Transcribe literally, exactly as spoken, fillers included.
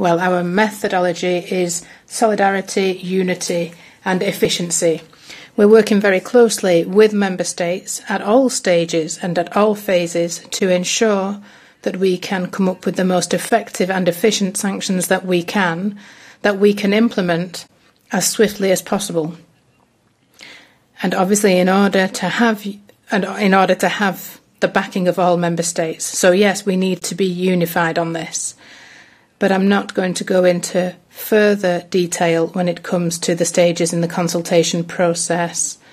Well, our methodology is solidarity, unity and efficiency. We're working very closely with Member States at all stages and at all phases to ensure that we can come up with the most effective and efficient sanctions that we can, that we can implement as swiftly as possible. And obviously in order to have and in order to have the backing of all Member States. So yes, we need to be unified on this. But I'm not going to go into further detail when it comes to the stages in the consultation process